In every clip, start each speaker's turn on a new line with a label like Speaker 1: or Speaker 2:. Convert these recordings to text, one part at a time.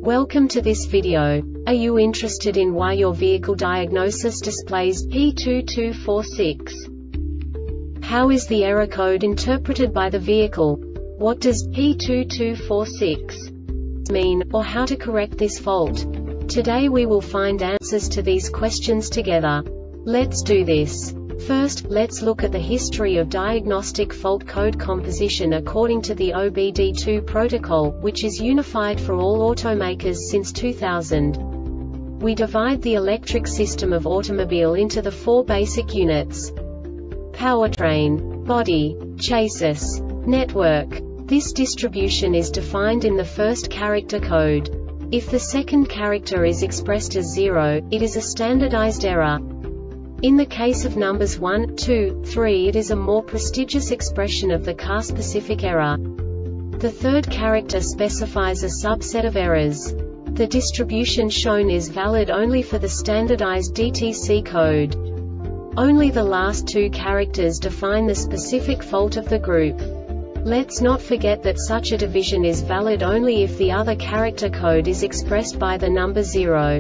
Speaker 1: Welcome to this video. Are you interested in why your vehicle diagnosis displays P2246? How is the error code interpreted by the vehicle? What does P2246 mean, or how to correct this fault? Today we will find answers to these questions together. Let's do this. First, let's look at the history of diagnostic fault code composition according to the OBD2 protocol, which is unified for all automakers since 2000. We divide the electric system of automobile into the four basic units: powertrain, body, chassis, network. This distribution is defined in the first character code. If the second character is expressed as 0, it is a standardized error. In the case of numbers 1, 2, 3, it is a more prestigious expression of the car-specific error. The third character specifies a subset of errors. The distribution shown is valid only for the standardized DTC code. Only the last two characters define the specific fault of the group. Let's not forget that such a division is valid only if the other character code is expressed by the number 0.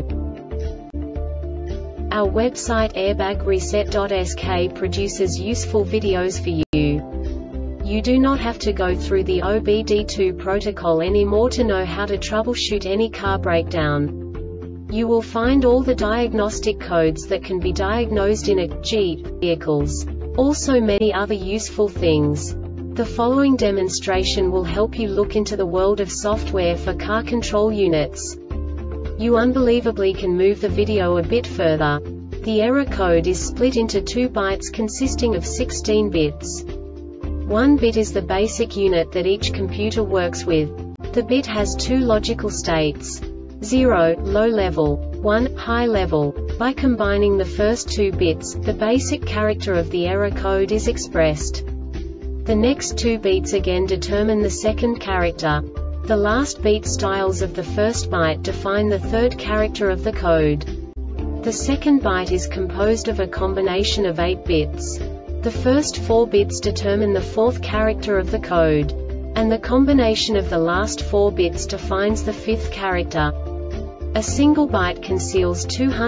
Speaker 1: Our website airbagreset.sk produces useful videos for you. You do not have to go through the OBD2 protocol anymore to know how to troubleshoot any car breakdown. You will find all the diagnostic codes that can be diagnosed in a Jeep vehicles. Also many other useful things. The following demonstration will help you look into the world of software for car control units. You unbelievably can move the video a bit further. The error code is split into 2 bytes consisting of 16 bits. 1 bit is the basic unit that each computer works with. The bit has 2 logical states: 0, low level, 1, high level. By combining the first 2 bits, the basic character of the error code is expressed. The next 2 beats again determine the second character. The last beat styles of the first byte define the third character of the code. The second byte is composed of a combination of 8 bits. The first 4 bits determine the fourth character of the code. And the combination of the last 4 bits defines the fifth character. A single byte conceals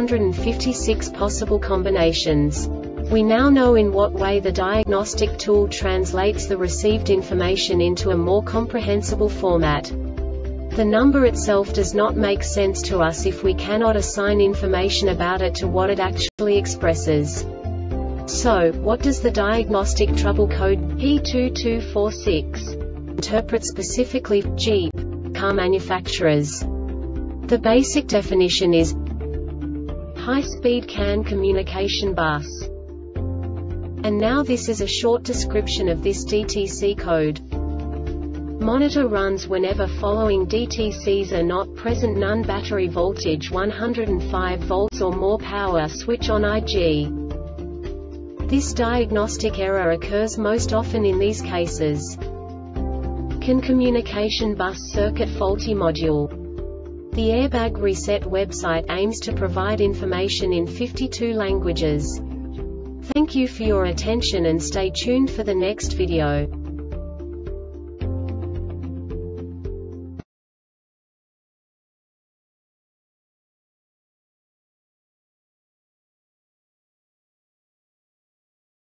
Speaker 1: 256 possible combinations. We now know in what way the diagnostic tool translates the received information into a more comprehensible format. The number itself does not make sense to us if we cannot assign information about it to what it actually expresses. So, what does the diagnostic trouble code P2246 interpret specifically for Jeep car manufacturers? The basic definition is high-speed CAN communication bus. And now this is a short description of this DTC code. Monitor runs whenever following DTCs are not present: none, battery voltage 105 volts or more, power switch on IG. This diagnostic error occurs most often in these cases: CAN communication bus circuit faulty module. The Airbag Reset website aims to provide information in 52 languages. Thank you for your attention and stay tuned for the next video.